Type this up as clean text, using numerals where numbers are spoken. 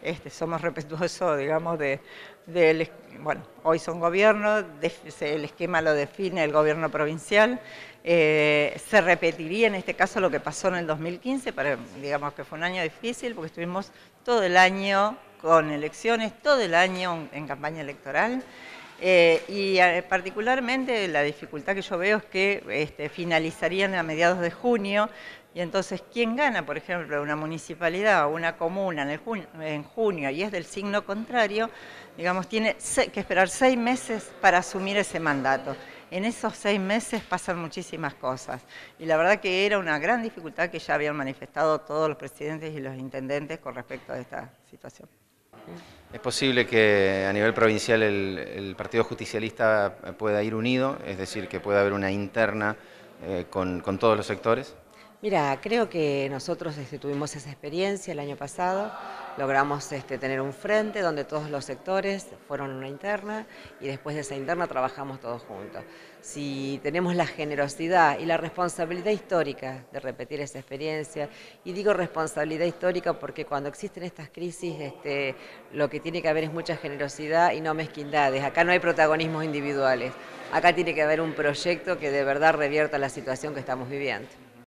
somos respetuosos, digamos, bueno, hoy son gobierno, el esquema lo define el gobierno provincial. Se repetiría en este caso lo que pasó en el 2015, digamos que fue un año difícil porque estuvimos todo el año con elecciones, todo el año en campaña electoral. Particularmente la dificultad que yo veo es que finalizarían a mediados de junio, y entonces quien gana, por ejemplo, una municipalidad o una comuna en junio y es del signo contrario, digamos, tiene que esperar 6 meses para asumir ese mandato. En esos 6 meses pasan muchísimas cosas, y la verdad que era una gran dificultad que ya habían manifestado todos los presidentes y los intendentes con respecto a esta situación. ¿Es posible que a nivel provincial el Partido Justicialista pueda ir unido, es decir, que pueda haber una interna con todos los sectores? Mira, creo que nosotros tuvimos esa experiencia el año pasado, logramos tener un frente donde todos los sectores fueron una interna y después de esa interna trabajamos todos juntos. Si tenemos la generosidad y la responsabilidad histórica de repetir esa experiencia, y digo responsabilidad histórica porque cuando existen estas crisis lo que tiene que haber es mucha generosidad y no mezquindades. Acá no hay protagonismos individuales, acá tiene que haber un proyecto que de verdad revierta la situación que estamos viviendo.